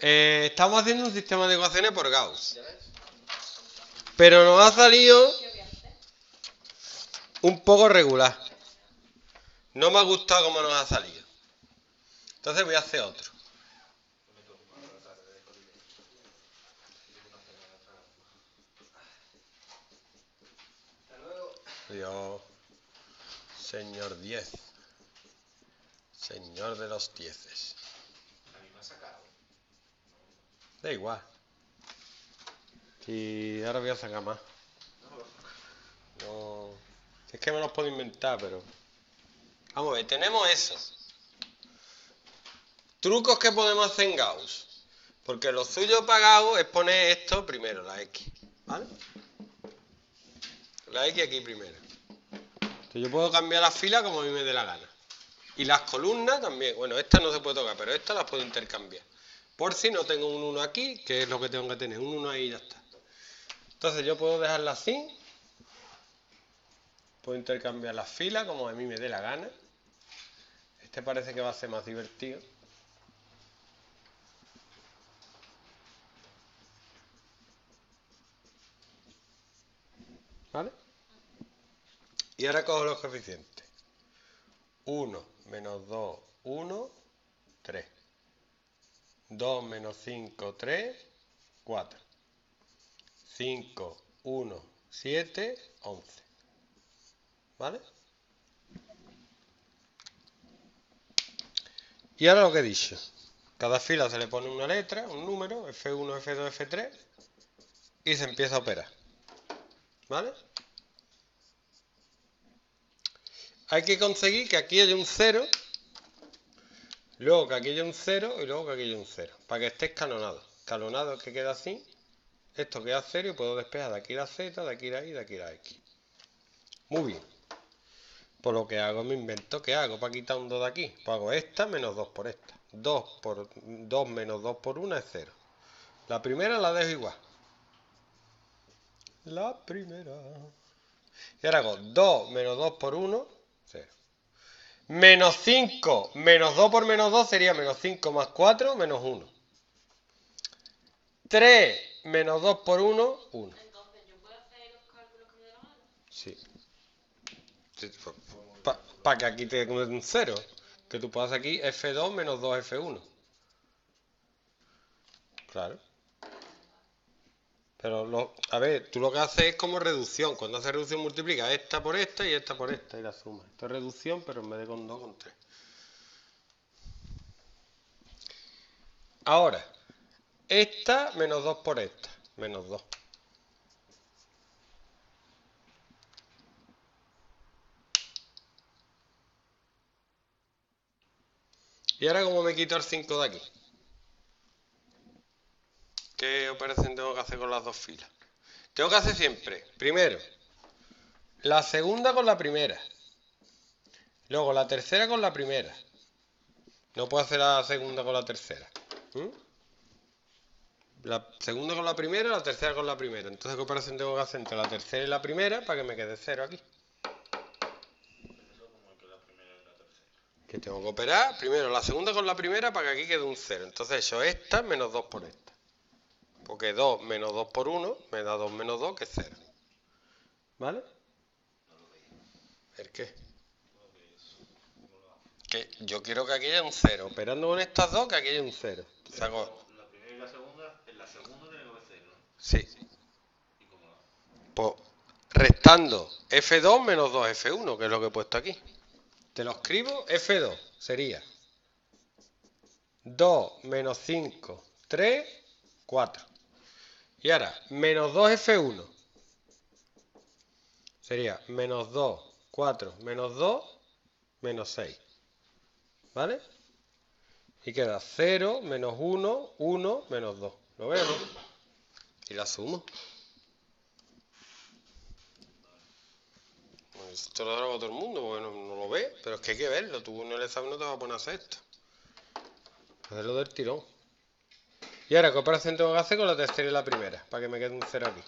Estamos haciendo un sistema de ecuaciones por Gauss. Pero nos ha salido un poco regular. No me ha gustado cómo nos ha salido. Entonces voy a hacer otro. Dios, señor 10. Señor de los 10. Da igual. Y ahora voy a sacar más. No. Es que me los puedo inventar, pero. Vamos a ver, tenemos eso. Trucos que podemos hacer en Gauss. Porque lo suyo para Gauss es poner esto primero, la X. ¿Vale? La X aquí primero. Entonces yo puedo cambiar las filas como a mí me dé la gana. Y las columnas también. Bueno, estas no se puede tocar, pero estas las puedo intercambiar. Por si no tengo un 1 aquí, que es lo que tengo que tener. Un 1 ahí y ya está. Entonces yo puedo dejarla así. Puedo intercambiar las filas como a mí me dé la gana. Este parece que va a ser más divertido. ¿Vale? Y ahora cojo los coeficientes. 1 menos 2, 1, 3. 2 menos 5, 3, 4. 5, 1, 7, 11. ¿Vale? Y ahora lo que he dicho. Cada fila se le pone una letra, un número, F1, F2, F3, y se empieza a operar. ¿Vale? Hay que conseguir que aquí haya un 0, luego que aquí haya un 0 y luego que aquí haya un 0, para que esté escalonado. Escalonado es que queda así, esto queda 0 y puedo despejar de aquí la Z, de aquí la Y, de aquí la X. Muy bien. Por lo que hago, me invento, ¿qué hago para quitar un 2 de aquí? Pues hago esta menos 2 por esta. 2 menos 2 por 1 es 0. La primera la dejo igual. La primera. Y ahora hago 2 menos 2 por 1, 0. Menos 5 menos 2 por menos 2 sería menos 5 más 4 menos 1. 3 menos 2 por 1, 1. Entonces, ¿yo puedo hacer los cálculos que me dé la gana? Sí. Para que aquí te quede un 0. Que tú puedas aquí F2 menos 2 F1. Claro. Pero, a ver, tú lo que haces es como reducción. Cuando haces reducción multiplica esta por esta y esta por esta y la suma. Esto es reducción, pero en vez de con 2, con 3. Ahora, esta menos 2 por esta. Menos 2. Y ahora, ¿cómo me quito el 5 de aquí? ¿Qué operación tengo que hacer con las dos filas? Tengo que hacer siempre, primero, la segunda con la primera. Luego la tercera con la primera. No puedo hacer la segunda con la tercera. La segunda con la primera, la tercera con la primera. Entonces, ¿qué operación tengo que hacer entre la tercera y la primera para que me quede 0 aquí? Que tengo que operar primero la segunda con la primera para que aquí quede un 0. Entonces, he hecho esta menos 2 por esta. Porque 2 menos 2 por 1 me da 2 menos 2, que es 0. ¿Vale? ¿El qué? Que yo quiero que aquí haya un 0. Operando con estas dos, que aquí haya un 0. Entonces hago... La primera y la segunda, en la segunda tiene que haber 0, ¿no? Sí. ¿Y cómo lo hago? Pues restando F2 menos 2 F1, que es lo que he puesto aquí. Te lo escribo, F2 sería 2 menos 5, 3, 4. Y ahora, menos 2 F1 sería menos 2, 4, menos 2, menos 6. ¿Vale? Y queda 0, menos 1, 1, menos 2. ¿Lo veo, no? Y la sumo. Pues esto lo hago todo el mundo porque no lo ve, pero es que hay que verlo. Tú en el examen no te vas a poner a hacer esto. Hacerlo del tirón. Y ahora, ¿qué operación tengo que hacer con la tercera y la primera? Para que me quede un 0 aquí.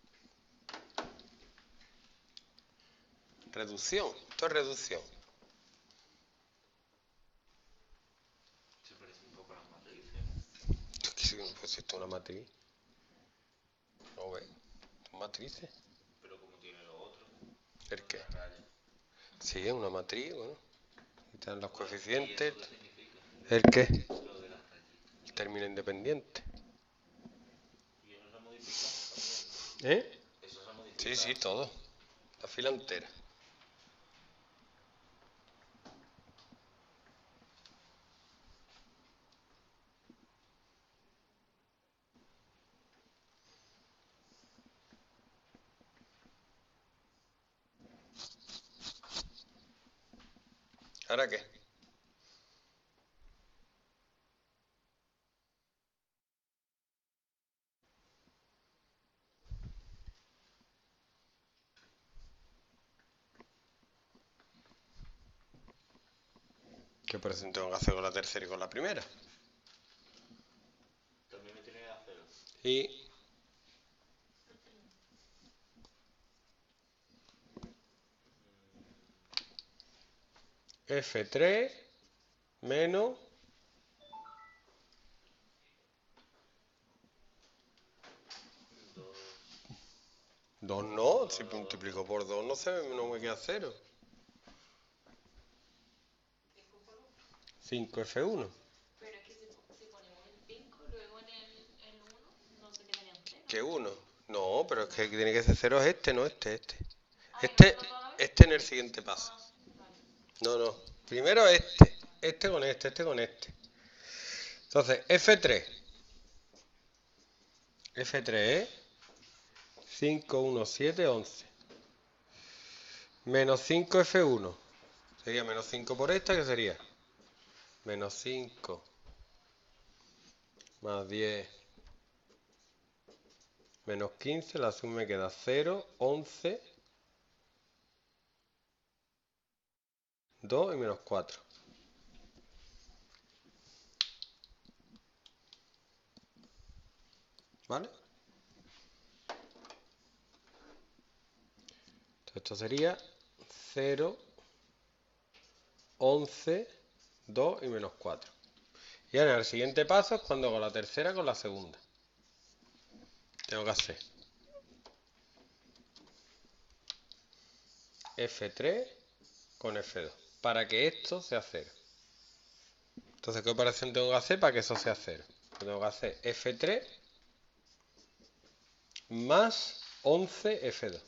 Reducción. Esto es reducción. Se parece un poco a las matrices. pues esto es una matriz. ¿No ves? Son matrices. Pero como tiene lo otro, ¿El qué? las rayas. Sí, es una matriz, bueno. Y están los ¿Y coeficientes. eso qué significa? ¿El qué? Lo de las rayitas. Término independiente. Y eso se ha modificado también. ¿Eh? Eso se ha modificado. Sí, todo. La fila entera. ¿Ahora qué? ¿Qué operación tengo que hacer con la tercera y con la primera? También me tiene que hacer. Y F3 menos 2 no, si multiplico por 2 no me queda 0. 5F1. Pero es que si ponemos el 5, luego en el 1 no se quedaría en 0. ¿Qué 1? No, pero es que tiene que ser 0 es este, no este. Ah, ¿y no Este, está toda la vez? este en el siguiente paso. Ah, vale. No. Primero este. Este con este con este. Entonces, F3. F3 es 5, 1, 7, 11. Menos 5F1. Sería menos 5 por esta, ¿qué sería? Menos 5 más 10 menos 15, la suma me queda 0, 11, 2 y menos 4. ¿Vale? Entonces esto sería 0, 11, 2 y menos 4. Y ahora el siguiente paso es cuando hago la tercera con la segunda. Tengo que hacer F3 con F2 para que esto sea 0. Entonces, ¿qué operación tengo que hacer para que eso sea 0? Pues tengo que hacer F3 más 11F2.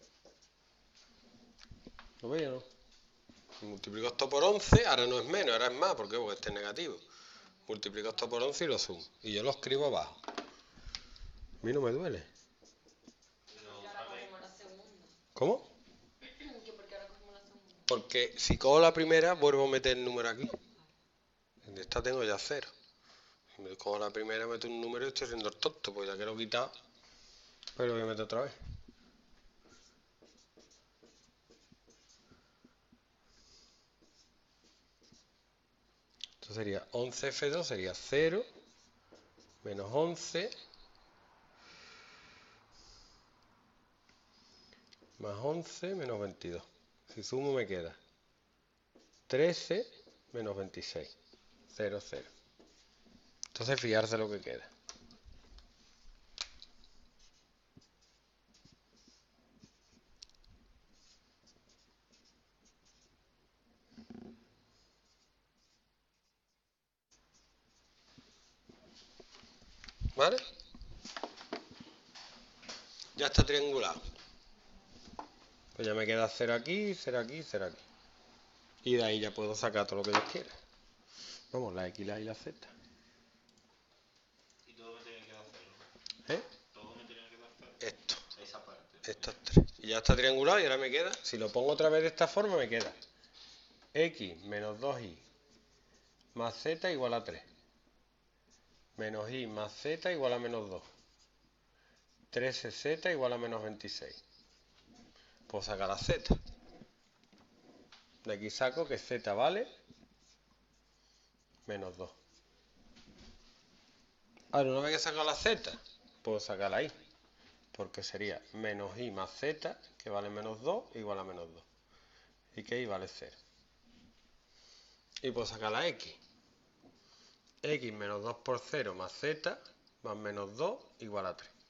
¿Lo veis o no? Multiplico esto por 11, ahora no es menos, ahora es más. ¿Por qué? Porque este es negativo. Multiplico esto por 11 y lo sumo. Y yo lo escribo abajo. A mí no me duele. Porque ahora cogemos la segunda. ¿Cómo? Que porque ahora cogemos la segunda. Porque si cojo la primera, vuelvo a meter el número aquí. En esta tengo ya 0. Si me cojo la primera, meto un número y estoy haciendo el tonto, pues ya que lo he quitado, pues lo voy a meter otra vez. Esto sería 11F2, sería 0, menos 11, más 11, menos 22. Si sumo me queda 13, menos 26. 0, 0. Entonces fijarse lo que queda. ¿Vale? Ya está triangulado. Pues ya me queda 0 aquí, 0 aquí, 0 aquí. Y de ahí ya puedo sacar todo lo que yo quiera. Vamos, la X, la Y y la Z. Y todo me tiene que dar 0. ¿Eh? Todo me tiene que dar 0. Esto. Esa parte. Estos tres. Y ya está triangulado y ahora me queda, si lo pongo otra vez de esta forma, me queda X menos 2Y más Z igual a 3. Menos Y más Z igual a menos 2. 13Z igual a menos 26. Puedo sacar la Z. De aquí saco que Z vale menos 2. Ahora, una vez que saco la Z, puedo sacar la Y. Porque sería menos Y más Z, que vale menos 2, igual a menos 2. Y que Y vale 0. Y puedo sacar la X. X menos 2 por 0 más Z, más menos 2 igual a 3.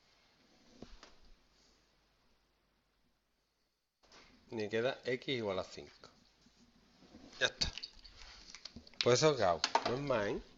Me queda x igual a 5. Ya está. Pues eso que hago. No es más, ¿eh?